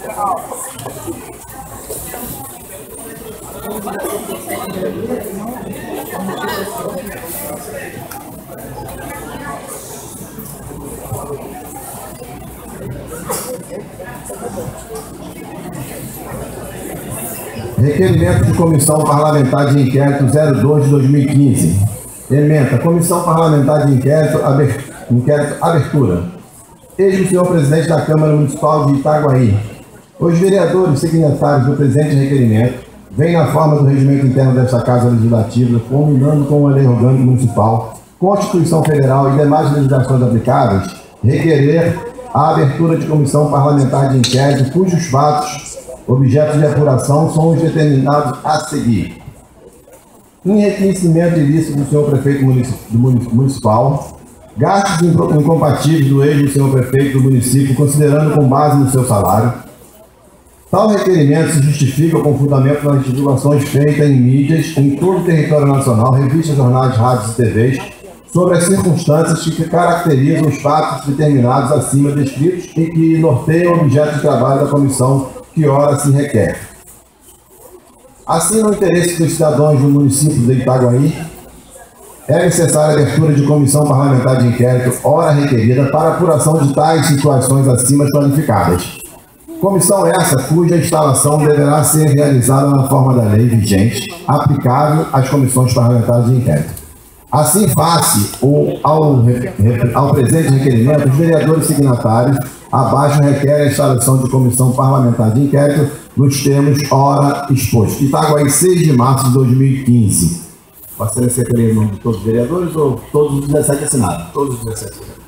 Requerimento de Comissão Parlamentar de Inquérito 02 de 2015. Ementa. Comissão Parlamentar de Inquérito abertura. Eis o senhor presidente da Câmara Municipal de Itaguaí. Os vereadores signatários do presente requerimento vêm na forma do regimento interno desta Casa Legislativa, combinando com a Lei Orgânica Municipal, Constituição Federal e demais legislações aplicáveis, requerer a abertura de comissão parlamentar de inquérito cujos fatos objetos de apuração são os determinados a seguir. Em reconhecimento ilícito do senhor prefeito municipal, gastos incompatíveis do ex do senhor prefeito do município, considerando com base no seu salário. Tal requerimento se justifica com fundamento nas divulgações feitas em mídias em todo o território nacional, revistas, jornais, rádios e TVs, sobre as circunstâncias que caracterizam os fatos determinados acima descritos e que norteiam o objeto de trabalho da comissão que ora se requer. Assim, no interesse dos cidadãos do município de Itaguaí, é necessária a abertura de comissão parlamentar de inquérito, ora requerida, para apuração de tais situações acima qualificadas. Comissão essa cuja instalação deverá ser realizada na forma da lei vigente, aplicável às comissões parlamentares de inquérito. Assim, face ao presente requerimento, os vereadores signatários abaixo requerem a instalação de comissão parlamentar de inquérito nos termos ora expostos. Itaguaí, 6 de março de 2015. Você vai ser o nome de todos os vereadores ou todos os 17 assinados? Todos os 17 assinados.